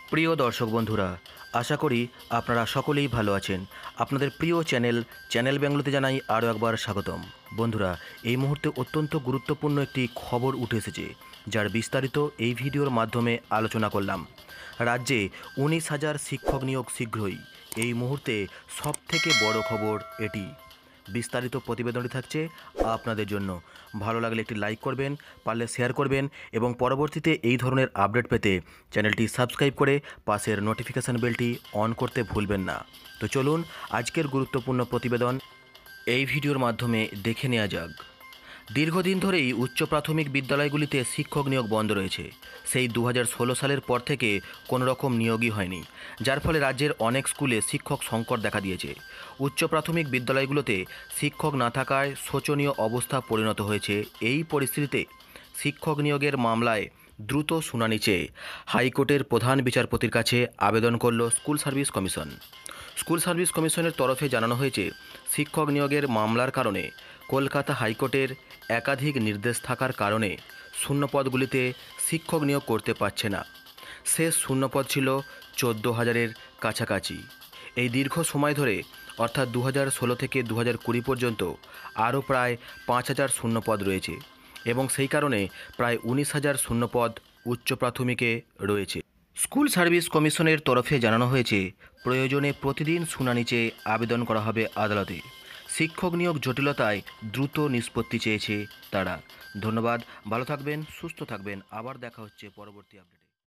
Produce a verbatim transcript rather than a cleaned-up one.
প্রিয় দর্শক বন্ধুরা, আশা করি আপনারা সকলেই ভালো আছেন। আপনাদের প্রিয় চ্যানেল চ্যানেল ব্যাঙ্গলোতে জানাই আরও একবার স্বাগতম। বন্ধুরা, এই মুহূর্তে অত্যন্ত গুরুত্বপূর্ণ একটি খবর উঠে এসেছে, যার বিস্তারিত এই ভিডিওর মাধ্যমে আলোচনা করলাম। রাজ্যে উনিশ হাজার শিক্ষক নিয়োগ শীঘ্রই, এই মুহূর্তে সবথেকে বড় খবর এটি। বিস্তারিত প্রতিবেদনটি থাকছে আপনাদের জন্য। ভালো লাগলে একটি লাইক করবেন, পারলে শেয়ার করবেন এবং পরবর্তীতে এই ধরনের আপডেট পেতে চ্যানেলটি সাবস্ক্রাইব করে পাশের নোটিফিকেশান বেলটি অন করতে ভুলবেন না। তো চলুন আজকের গুরুত্বপূর্ণ প্রতিবেদন এই ভিডিওর মাধ্যমে দেখে নেওয়া যাক। দীর্ঘদিন ধরেই উচ্চ প্রাথমিক বিদ্যালয়গুলিতে শিক্ষক নিয়োগ বন্ধ রয়েছে। সেই দু হাজার ষোলো সালের পর থেকে কোনো রকম নিয়োগই হয়নি, যার ফলে রাজ্যের অনেক স্কুলে শিক্ষক সংকট দেখা দিয়েছে। উচ্চ প্রাথমিক বিদ্যালয়গুলোতে শিক্ষক না থাকায় শোচনীয় অবস্থা পরিণত হয়েছে। এই পরিস্থিতিতে শিক্ষক নিয়োগের মামলায় দ্রুত শুনানি চেয়ে হাইকোর্টের প্রধান বিচারপতির কাছে আবেদন করল school service commission. School service কমিশনের তরফে জানানো হয়েছে, শিক্ষক নিয়োগের মামলার কারণে কলকাতা হাইকোর্টের একাধিক নির্দেশ থাকার কারণে শূন্যপদগুলিতে শিক্ষক নিয়োগ করতে পারছে না। শেষ শূন্যপদ ছিল চোদ্দো হাজারের কাছাকাছি। এই দীর্ঘ সময় ধরে অর্থাৎ দু হাজার ষোলো থেকে দু হাজার কুড়ি পর্যন্ত আরও প্রায় পাঁচ হাজার শূন্যপদ রয়েছে এবং সেই কারণে প্রায় উনিশ হাজার শূন্যপদ উচ্চ প্রাথমিকে রয়েছে। স্কুল সার্ভিস কমিশনের তরফে জানানো হয়েছে, প্রয়োজনে প্রতিদিন শুনানি চেয়ে আবেদন করা হবে আদালতে। শিক্ষক নিয়োগ জটিলতায় দ্রুত নিষ্পত্তি চেয়েছে তারা। ধন্যবাদ, ভালো থাকবেন, সুস্থ থাকবেন। আবার দেখা হচ্ছে পরবর্তী আপডেট।